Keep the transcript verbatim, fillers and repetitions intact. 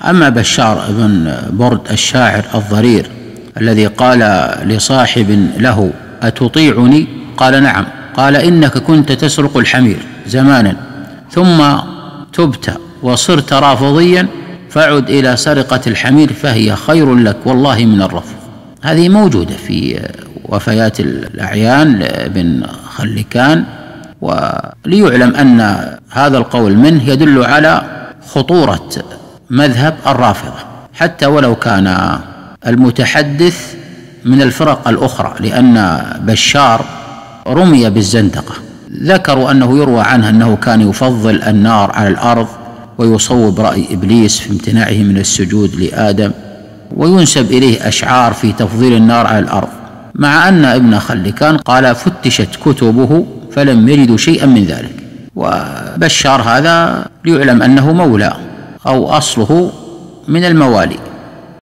أما بشار بن برد الشاعر الضرير الذي قال لصاحب له: أتطيعني؟ قال: نعم. قال: إنك كنت تسرق الحمير زمانا ثم تبت وصرت رافضيا، فعد إلى سرقة الحمير فهي خير لك والله من الرفض. هذه موجودة في وفيات الأعيان لابن خلكان. وليعلم أن هذا القول منه يدل على خطورة مذهب الرافضة، حتى ولو كان المتحدث من الفرق الأخرى، لأن بشار رمي بالزندقة. ذكروا أنه يروى عنه أنه كان يفضل النار على الأرض ويصوب رأي إبليس في امتناعه من السجود لآدم، وينسب إليه أشعار في تفضيل النار على الأرض، مع أن ابن خلكان قال: فتشت كتبه فلم يجدوا شيئا من ذلك. وبشار هذا ليعلم أنه مولى أو أصله من الموالي.